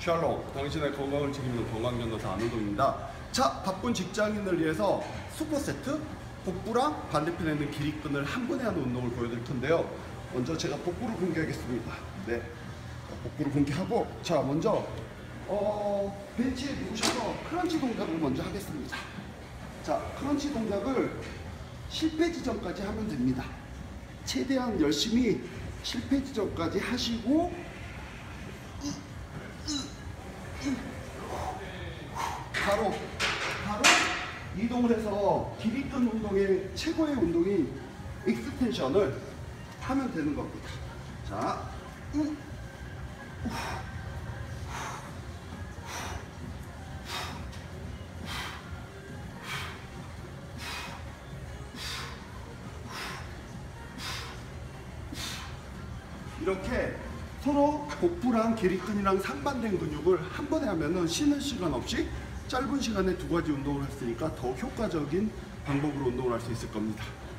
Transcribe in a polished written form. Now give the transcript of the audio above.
샬롬, 당신의 건강을 책임지는 건강전도사 안우동입니다. 자, 바쁜 직장인을 위해서 슈퍼세트, 복부랑 반대편에 있는 기립근을 한 번에 하는 운동을 보여드릴 텐데요. 먼저 제가 복부를 공개하겠습니다. 네, 자, 복부를 공개하고, 자, 먼저 벤치에 누우셔서 크런치 동작을 먼저 하겠습니다. 자, 크런치 동작을 실패 지점까지 하면 됩니다. 최대한 열심히 실패 지점까지 하시고, 바로 이동을 해서 기립근 운동의 최고의 운동인 익스텐션을 하면 되는 겁니다. 자, 이렇게 서로 복부랑 기립근이랑 상반된 근육을 한 번에 하면은 쉬는 시간 없이 짧은 시간에 두 가지 운동을 했으니까 더 효과적인 방법으로 운동을 할 수 있을 겁니다.